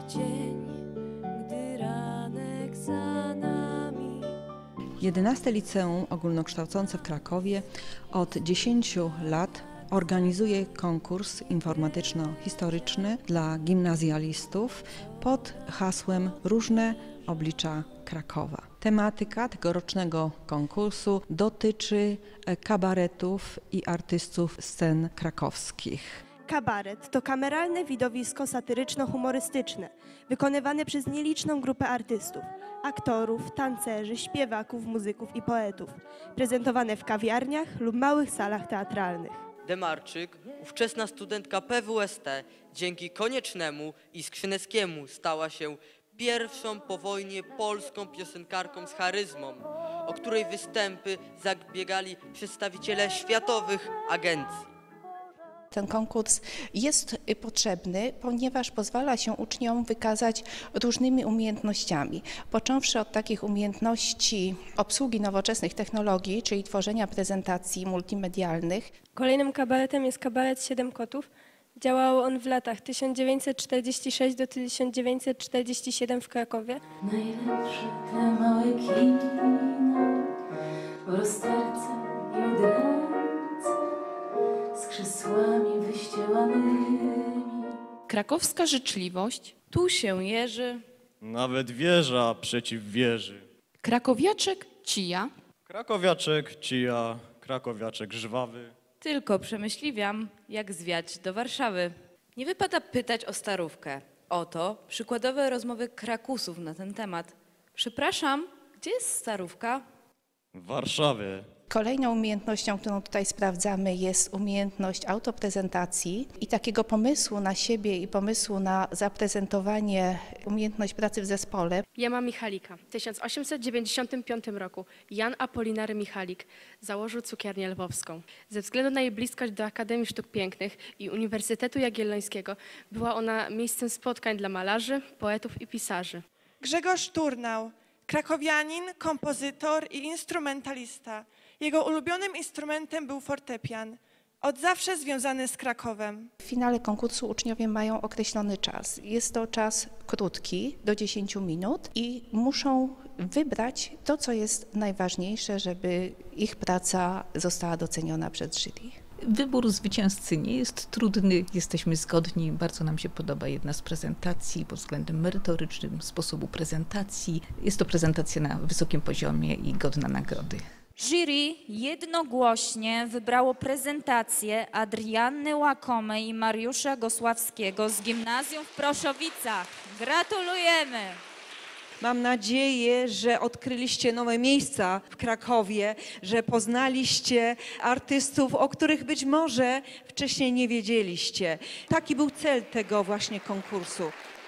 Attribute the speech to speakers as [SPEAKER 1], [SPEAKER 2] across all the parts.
[SPEAKER 1] dzień, gdy ranek za nami.
[SPEAKER 2] 11 Liceum Ogólnokształcące w Krakowie od 10 lat organizuje konkurs informatyczno-historyczny dla gimnazjalistów pod hasłem Różne oblicza Krakowa. Tematyka tegorocznego konkursu dotyczy kabaretów i artystów scen krakowskich.
[SPEAKER 3] Kabaret to kameralne widowisko satyryczno-humorystyczne, wykonywane przez nieliczną grupę artystów, aktorów, tancerzy, śpiewaków, muzyków i poetów, prezentowane w kawiarniach lub małych salach teatralnych.
[SPEAKER 4] Demarczyk, ówczesna studentka PWST, dzięki Koniecznemu i Skrzyneckiemu stała się pierwszą po wojnie polską piosenkarką z charyzmą, o której występy zabiegali przedstawiciele światowych agencji.
[SPEAKER 5] Ten konkurs jest potrzebny, ponieważ pozwala się uczniom wykazać różnymi umiejętnościami, począwszy od takich umiejętności obsługi nowoczesnych technologii, czyli tworzenia prezentacji multimedialnych.
[SPEAKER 6] Kolejnym kabaretem jest kabaret Siedem Kotów. Działał on w latach 1946 do 1947 w Krakowie.
[SPEAKER 1] Najlepsze te małe kino, w rozterce i udręce, z krzesłami wyścielanymi.
[SPEAKER 7] Krakowska życzliwość, tu się jeży.
[SPEAKER 8] Nawet wieża przeciw wieży.
[SPEAKER 7] Krakowiaczek cija.
[SPEAKER 8] Krakowiaczek cija, krakowiaczek żwawy.
[SPEAKER 9] Tylko przemyśliwiam, jak zwiać do Warszawy. Nie wypada pytać o starówkę. Oto przykładowe rozmowy krakusów na ten temat. Przepraszam, gdzie jest starówka?
[SPEAKER 8] W Warszawie.
[SPEAKER 5] Kolejną umiejętnością, którą tutaj sprawdzamy, jest umiejętność autoprezentacji i takiego pomysłu na siebie i pomysłu na zaprezentowanie, umiejętność pracy w zespole.
[SPEAKER 6] Jana Michalika. W 1895 roku Jan Apolinary Michalik założył cukiernię lwowską. Ze względu na jej bliskość do Akademii Sztuk Pięknych i Uniwersytetu Jagiellońskiego była ona miejscem spotkań dla malarzy, poetów i pisarzy.
[SPEAKER 3] Grzegorz Turnał, krakowianin, kompozytor i instrumentalista. Jego ulubionym instrumentem był fortepian, od zawsze związany z Krakowem.
[SPEAKER 5] W finale konkursu uczniowie mają określony czas. Jest to czas krótki, do 10 minut i muszą wybrać to, co jest najważniejsze, żeby ich praca została doceniona przez jury.
[SPEAKER 10] Wybór zwycięzcy nie jest trudny, jesteśmy zgodni, bardzo nam się podoba jedna z prezentacji pod względem merytorycznym, sposobu prezentacji. Jest to prezentacja na wysokim poziomie i godna nagrody.
[SPEAKER 11] Jury jednogłośnie wybrało prezentację Adrianny Łakomej i Mariusza Gosławskiego z gimnazjum w Proszowicach. Gratulujemy!
[SPEAKER 2] Mam nadzieję, że odkryliście nowe miejsca w Krakowie, że poznaliście artystów, o których być może wcześniej nie wiedzieliście. Taki był cel tego właśnie konkursu.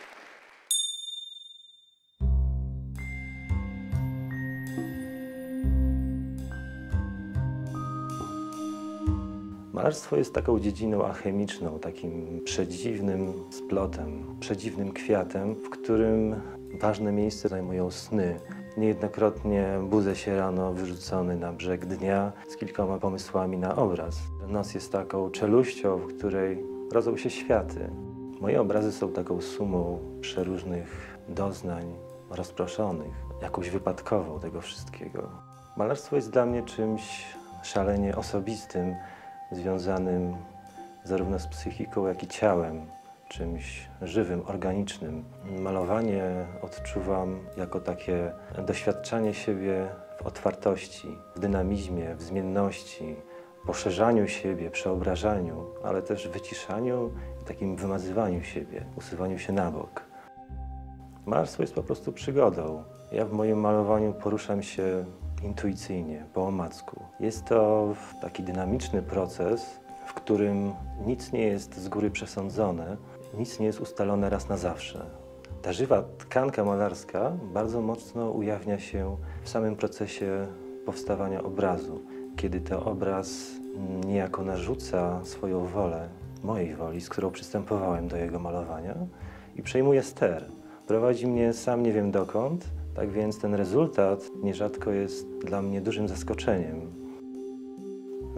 [SPEAKER 12] Malarstwo jest taką dziedziną alchemiczną, takim przedziwnym splotem, przedziwnym kwiatem, w którym ważne miejsce zajmują sny. Niejednokrotnie budzę się rano wyrzucony na brzeg dnia z kilkoma pomysłami na obraz. Noc jest taką czeluścią, w której rodzą się światy. Moje obrazy są taką sumą przeróżnych doznań rozproszonych, jakąś wypadkową tego wszystkiego. Malarstwo jest dla mnie czymś szalenie osobistym, związanym zarówno z psychiką, jak i ciałem, czymś żywym, organicznym. Malowanie odczuwam jako takie doświadczanie siebie w otwartości, w dynamizmie, w zmienności, poszerzaniu siebie, przeobrażaniu, ale też wyciszaniu i takim wymazywaniu siebie, usuwaniu się na bok. Malarstwo jest po prostu przygodą. Ja w moim malowaniu poruszam się intuicyjnie, po omacku. Jest to taki dynamiczny proces, w którym nic nie jest z góry przesądzone, nic nie jest ustalone raz na zawsze. Ta żywa tkanka malarska bardzo mocno ujawnia się w samym procesie powstawania obrazu, kiedy to obraz niejako narzuca swoją wolę, mojej woli, z którą przystępowałem do jego malowania i przejmuje ster. Prowadzi mnie sam nie wiem dokąd, tak więc ten rezultat nierzadko jest dla mnie dużym zaskoczeniem.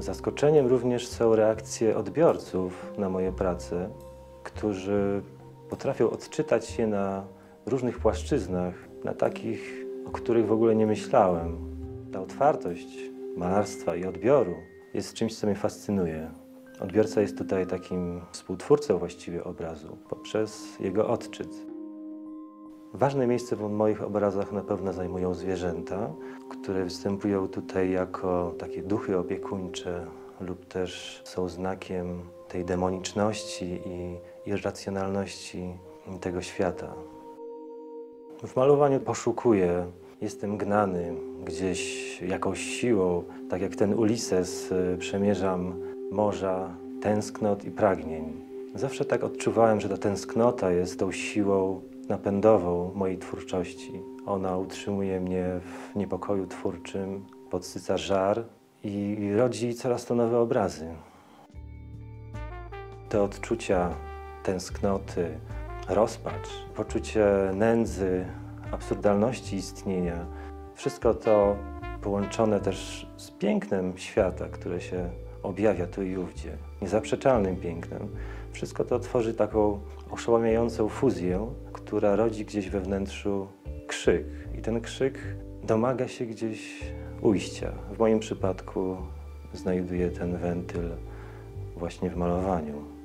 [SPEAKER 12] Zaskoczeniem również są reakcje odbiorców na moje prace, którzy potrafią odczytać się na różnych płaszczyznach, na takich, o których w ogóle nie myślałem. Ta otwartość malarstwa i odbioru jest czymś, co mnie fascynuje. Odbiorca jest tutaj takim współtwórcą właściwie obrazu poprzez jego odczyt. Ważne miejsce w moich obrazach na pewno zajmują zwierzęta, które występują tutaj jako takie duchy opiekuńcze lub też są znakiem tej demoniczności i irracjonalności tego świata. W malowaniu poszukuję, jestem gnany gdzieś jakąś siłą, tak jak ten Ulises przemierzam morza tęsknot i pragnień. Zawsze tak odczuwałem, że ta tęsknota jest tą siłą napędową mojej twórczości. Ona utrzymuje mnie w niepokoju twórczym, podsyca żar i rodzi coraz to nowe obrazy. Te odczucia tęsknoty, rozpacz, poczucie nędzy, absurdalności istnienia, wszystko to połączone też z pięknem świata, które się objawia tu i ówdzie, niezaprzeczalnym pięknem. Wszystko to tworzy taką oszałamiającą fuzję, która rodzi gdzieś we wnętrzu krzyk. I ten krzyk domaga się gdzieś ujścia. W moim przypadku znajduję ten wentyl właśnie w malowaniu.